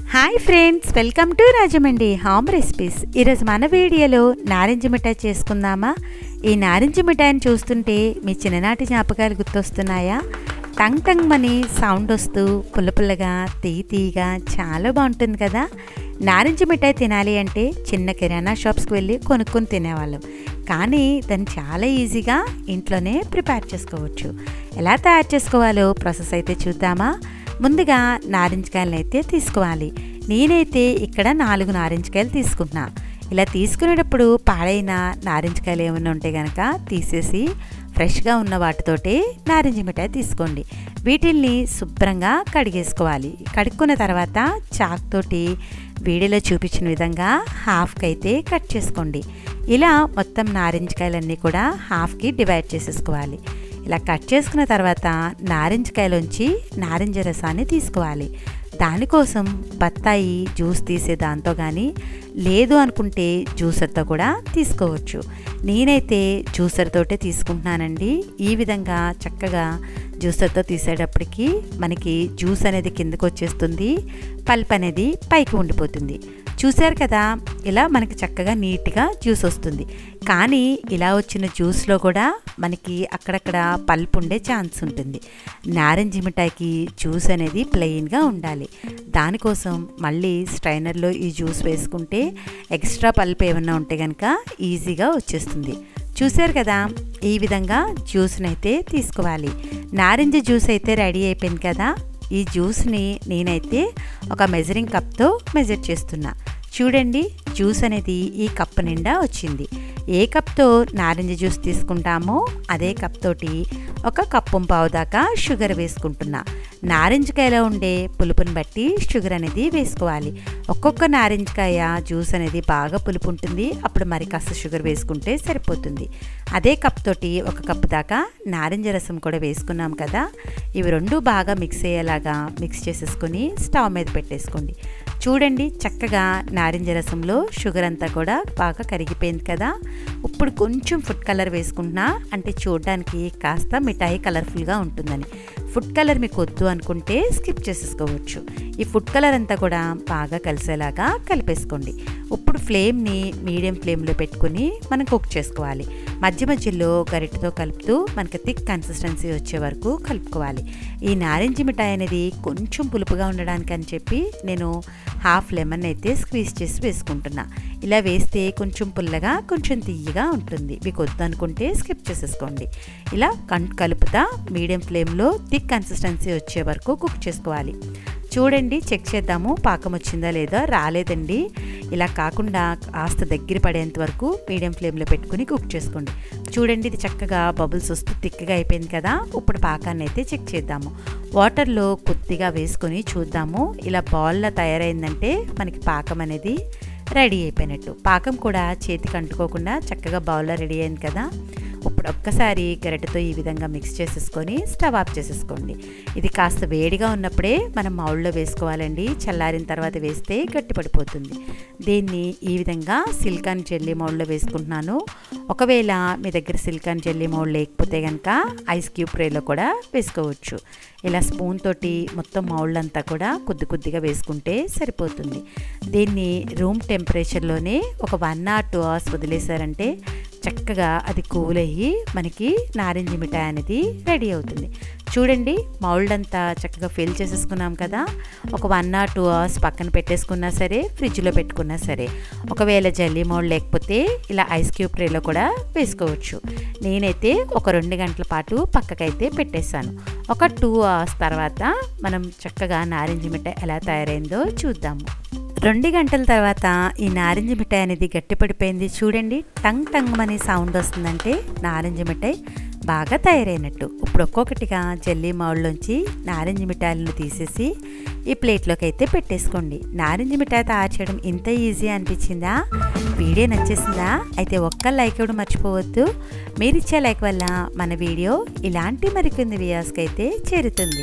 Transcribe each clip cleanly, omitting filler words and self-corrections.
Hi friends, welcome to Rajahmundry home recipes. ఈరోజు మన వీడియోలో నారింజ మిఠాయి చేసుకుందామా? ఈ నారింజ మిఠాయిని చూస్తుంటే మీ చిన్ననాటి జ్ఞాపకాలు గుర్తొస్తున్నాయా? టంగ్ టంగ్ మని సౌండ్ వస్తూ పుల్లపుల్లగా తీయగా చాలా బాగుంటుంది కదా. నారింజ మిఠాయి తినాలి అంటే చిన్న కిరాణా షాప్స్కి వెళ్ళి కొనుక్కొని తినేవాళ్ళం. కానీ దాన్ని చాలా ఈజీగా ఇంట్లోనే ప్రిపేర్ చేసుకోవచ్చు. ఎలా తయారు చేసుకోవాలో ప్రాసెస్ అయితే చూద్దామా? ముందుగా నారింజకాయలను అయితే తీసుకోవాలి. నేనైతే ఇక్కడ 4 నారింజకాయలు తీసుకుంటున్నా. ఇలా తీసుకునేటప్పుడు పాడైన నారింజకాయలు ఏమైనా ఉంటే కనుక తీసేసి ఫ్రెష్గా ఉన్న వాటితోటి నారింజ మిఠాయి తీసుకోండి. వీటిల్ని శుభ్రంగా కడిగేసుకోవాలి. కడుక్కున్న తర్వాత చాక్ తోటి వీడియోలో చూపించిన విధంగా హాఫ్కి అయితే కట్ చేసుకోండి. ఇలా మొత్తం నారింజకాయలన్నీ కూడా హాఫ్కి డివైడ్ చేసేసుకోవాలి. ఇలా కట్ చేసుకున్న తర్వాత నారింజకాయలోంచి నారింజ రసాన్ని తీసుకోవాలి. దానికోసం బత్తాయి జ్యూస్ తీసే దాంతో కానీ లేదు అనుకుంటే జ్యూసర్తో కూడా తీసుకోవచ్చు. నేనైతే జ్యూసర్ తోటే తీసుకుంటున్నానండి. ఈ విధంగా చక్కగా జ్యూసర్తో తీసేటప్పటికి మనకి జ్యూస్ అనేది కిందకు వచ్చేస్తుంది, పల్ప్ అనేది పైకి ఉండిపోతుంది. చూశారు కదా, ఇలా మనకి చక్కగా నీట్గా జ్యూస్ వస్తుంది. కానీ ఇలా వచ్చిన జ్యూస్లో కూడా మనకి అక్కడక్కడ పల్ప్ ఉండే ఛాన్స్ ఉంటుంది. నారింజ మిఠాయికి జ్యూస్ అనేది ప్లెయిన్గా ఉండాలి. దానికోసం మళ్ళీ స్ట్రైనర్లో ఈ జ్యూస్ వేసుకుంటే ఎక్స్ట్రా పల్ప్ ఏమన్నా ఉంటే కనుక ఈజీగా వచ్చేస్తుంది. చూశారు కదా, ఈ విధంగా జ్యూస్ని అయితే తీసుకోవాలి. నారింజ జ్యూస్ అయితే రెడీ అయిపోయింది కదా. ఈ జ్యూస్ని నేనైతే ఒక మెజరింగ్ కప్తో మెజర్ చేస్తున్నా. చూడండి, జ్యూస్ అనేది ఈ కప్ నిండా వచ్చింది. ఏ కప్తో నారింజ జ్యూస్ తీసుకుంటామో అదే కప్ తోటి 1 కప్పు పావు దాకా షుగర్ వేసుకుంటున్నా. నారింజకాయలో ఉండే పులుపుని బట్టి షుగర్ అనేది వేసుకోవాలి. ఒక్కొక్క నారింజకాయ జ్యూస్ అనేది బాగా పులుపు ఉంటుంది, అప్పుడు మరి కాస్త షుగర్ వేసుకుంటే సరిపోతుంది. అదే కప్ తోటి 1 కప్పు దాకా నారింజ రసం కూడా వేసుకున్నాం కదా. ఇవి రెండు బాగా మిక్స్ అయ్యేలాగా మిక్స్ చేసేసుకొని స్టవ్ మీద పెట్టేసుకోండి. చూడండి, చక్కగా నారింజ రసంలో షుగర్ అంతా కూడా బాగా కరిగిపోయింది కదా. ఇప్పుడు కొంచెం ఫుడ్ కలర్ వేసుకుంటున్నా, అంటే చూడడానికి కాస్త మిఠాయి కలర్ఫుల్గా ఉంటుందని. ఫుడ్ కలర్ మీకు వద్దు అనుకుంటే స్కిప్ చేసేసుకోవచ్చు. ఈ ఫుడ్ కలర్ అంతా కూడా బాగా కలిసేలాగా కలిపేసుకోండి. ఇప్పుడు ఫ్లేమ్ని మీడియం ఫ్లేమ్లో పెట్టుకుని మనం కుక్ చేసుకోవాలి. మధ్య మధ్యలో గరిటెతో కలుపుతూ మనకి థిక్ కన్సిస్టెన్సీ వచ్చే వరకు కలుపుకోవాలి. ఈ నారింజ మిఠాయి అనేది కొంచెం పులుపుగా ఉండడానికి అని చెప్పి నేను హాఫ్ లెమన్ అయితే స్క్వీజ్ చేసి వేసుకుంటున్నా. ఇలా వేస్తే కొంచెం పుల్లగా కొంచెం తియ్యగా ఉంటుంది. మీకు వద్దు అనుకుంటే స్కిప్ చేసేసుకోండి. ఇలా కలుపుతా మీడియం ఫ్లేమ్లో థిక్ కన్సిస్టెన్సీ వచ్చే వరకు కుక్ చేసుకోవాలి. చూడండి, చెక్ చేద్దాము పాకం వచ్చిందా లేదా. రాలేదండి. ఇలా కాకుండా కాస్త దగ్గర పడేంత వరకు మీడియం ఫ్లేమ్లో పెట్టుకుని కుక్ చేసుకోండి. చూడండి, ఇది చక్కగా బబుల్స్ వస్తూ థిక్గా అయిపోయింది కదా. ఇప్పుడు పాకాన్ని అయితే చెక్ చేద్దాము. వాటర్లో కొద్దిగా వేసుకొని చూద్దాము. ఇలా బాల్లా తయారైందంటే మనకి పాకం అనేది రెడీ అయిపోయినట్టు. పాకం కూడా చేతికి అంటుకోకుండా చక్కగా బౌల్లో రెడీ అయింది కదా. ఇప్పుడు ఒక్కసారి గరిటెతో ఈ విధంగా మిక్స్ చేసేసుకొని స్టవ్ ఆఫ్ చేసేసుకోండి. ఇది కాస్త వేడిగా ఉన్నప్పుడే మనం మౌల్డ్లో వేసుకోవాలండి. చల్లారిన తర్వాత వేస్తే గట్టి పడిపోతుంది. దీన్ని ఈ విధంగా సిలికాన్ జెల్లీ మౌల్డ్లో వేసుకుంటున్నాను. ఒకవేళ మీ దగ్గర సిలికాన్ జెల్లీ మౌల్డ్ లేకపోతే కనుక ఐస్ క్యూబ్ ట్రేలో కూడా వేసుకోవచ్చు. ఇలా స్పూన్ తోటి మొత్తం మౌల్డ్ అంతా కూడా కొద్దిగా వేసుకుంటే సరిపోతుంది. దీన్ని రూమ్ టెంపరేచర్లోనే ఒక 1 or 2 hours వదిలేశారంటే చక్కగా అది కూల్ అయ్యి మనకి నారింజ మిఠాయి అనేది రెడీ అవుతుంది. చూడండి, మౌల్డ్ అంతా చక్కగా ఫిల్ చేసేసుకున్నాం కదా. ఒక 1 or 2 hours పక్కన పెట్టేసుకున్నా సరే, ఫ్రిడ్జ్లో పెట్టుకున్నా సరే. ఒకవేళ జల్లీ మౌల్డ్ లేకపోతే ఇలా ఐస్ క్యూబ్ ట్రేలో కూడా వేసుకోవచ్చు. నేనైతే ఒక 2 గంటల పాటు పక్కకైతే పెట్టేశాను. ఒక 2 hours తర్వాత మనం చక్కగా నారింజ మిఠాయి ఎలా తయారైందో చూద్దాము. 2 గంటల తర్వాత ఈ నారింజ మిఠాయి అనేది గట్టిపడిపోయింది. చూడండి, టంగ్ టంగ్ మని సౌండ్ వస్తుందంటే నారింజ మిఠాయి బాగా తయారైనట్టు. ఇప్పుడు ఒక్కొక్కటిగా జల్లీ మౌల్డ్లోంచి నారింజ మిఠాయిలను తీసేసి ఈ ప్లేట్లోకి అయితే పెట్టేసుకోండి. నారింజ మిఠాయి తయారు చేయడం ఇంత ఈజీ అనిపించిందా? వీడియో నచ్చేసిందా? అయితే ఒక్క లైక్ ఇవ్వడం మర్చిపోవద్దు. మీరిచ్చే లైక్ వల్ల మన వీడియో ఇలాంటి మరికొన్ని వీడియోస్కి అయితే చేరుతుంది.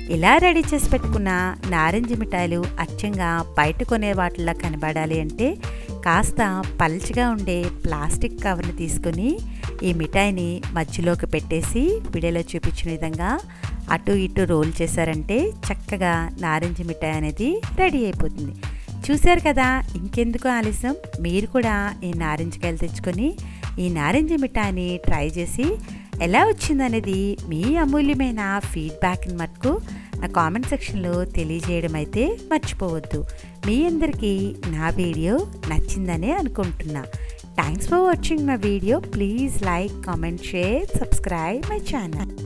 ఇలా రెడీ చేసి పెట్టుకున్న నారింజ మిఠాయిలు అచ్చంగా బయట కొనే వాటిల్లో కనబడాలి అంటే కాస్త పల్చగా ఉండే ప్లాస్టిక్ కవర్ని తీసుకొని ఈ మిఠాయిని మధ్యలోకి పెట్టేసి వీడియోలో చూపించిన విధంగా అటు ఇటు రోల్ చేశారంటే చక్కగా నారింజ మిఠాయి అనేది రెడీ అయిపోతుంది. చూశారు కదా, ఇంకెందుకు ఆలస్యం, మీరు కూడా ఈ నారింజకాయలు తెచ్చుకొని ఈ నారింజ మిఠాయిని ట్రై చేసి ఎలా వచ్చిందనేది మీ అమూల్యమైన ఫీడ్బ్యాక్ని మటుకు నా కామెంట్ సెక్షన్లో తెలియజేయడం అయితే మర్చిపోవద్దు. మీ అందరికీ నా వీడియో నచ్చిందనే అనుకుంటున్నా. Thanks for watching my video. Please like, comment, share, subscribe my channel.